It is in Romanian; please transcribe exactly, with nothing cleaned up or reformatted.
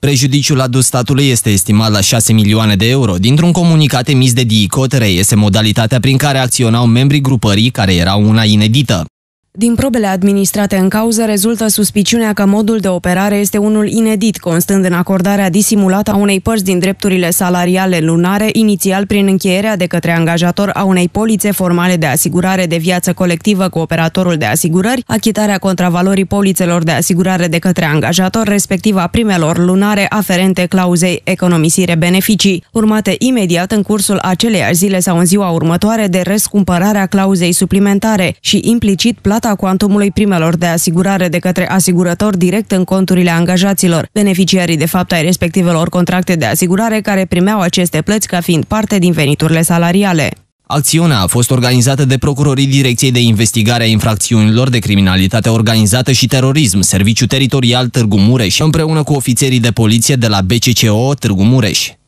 Prejudiciul adus statului este estimat la șase milioane de euro. Dintr-un comunicat emis de DICOT reiese modalitatea prin care acționau membrii grupării, care era una inedită. Din probele administrate în cauză rezultă suspiciunea că modul de operare este unul inedit, constând în acordarea disimulată a unei părți din drepturile salariale lunare, inițial prin încheierea de către angajator a unei polițe formale de asigurare de viață colectivă cu operatorul de asigurări, achitarea contravalorii polițelor de asigurare de către angajator, respectiv a primelor lunare aferente clauzei economisire beneficii, urmate imediat în cursul aceleiași zile sau în ziua următoare de răscumpărarea clauzei suplimentare și implicit plata cuantumului primelor de asigurare de către asigurător direct în conturile angajaților, beneficiarii de fapt ai respectivelor contracte de asigurare care primeau aceste plăți ca fiind parte din veniturile salariale. Acțiunea a fost organizată de procurorii Direcției de Investigare a Infracțiunilor de Criminalitate Organizată și Terorism, Serviciu Teritorial Târgu Mureș, împreună cu ofițerii de poliție de la B C C O Târgu Mureș.